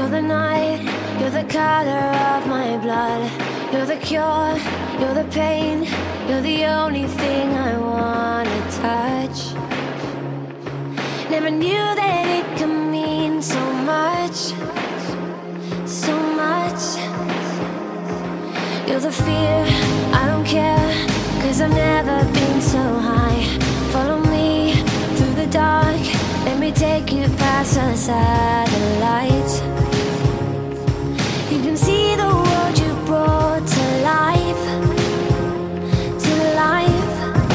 You're the night, you're the color of my blood. You're the cure, you're the pain. You're the only thing I wanna touch. Never knew that it could mean so much, so much. You're the fear, I don't care, 'cause I've never been so high. Follow me through the dark, let me take you past the satellites. You can see the world you brought to life, to life.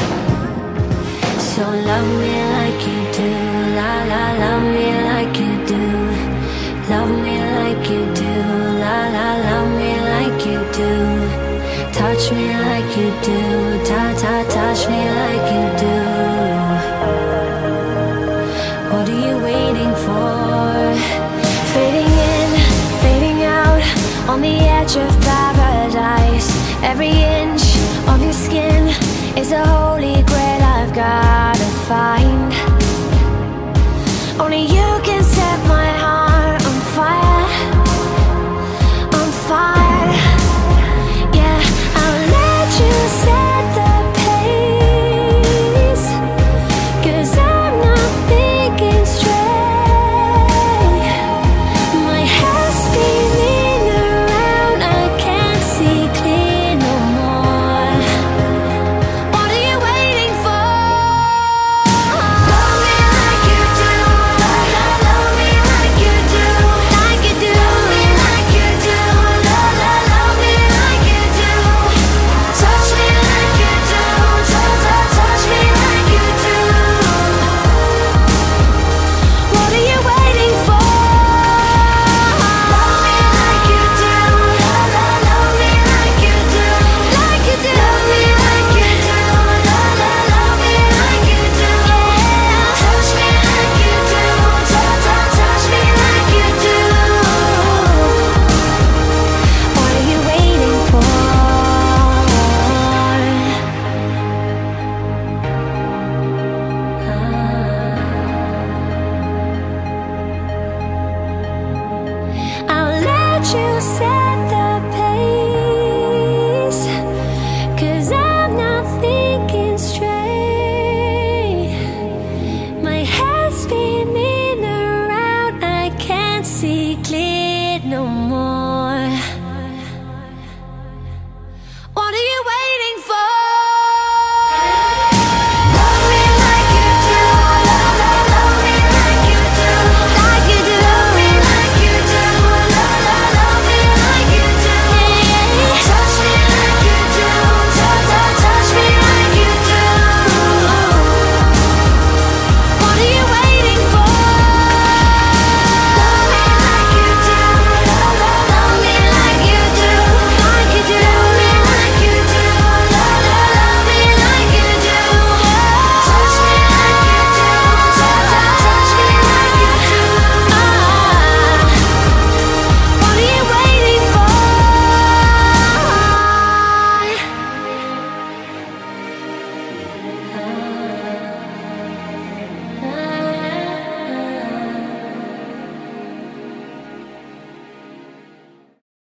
So love me like you do, la la, love me like you do. Love me like you do, la la, love me like you do. Touch me like you do, ta ta, touch me like you do. What are you waiting for? Fading in, fading out, on the edge of paradise. Every inch of your skin is a holy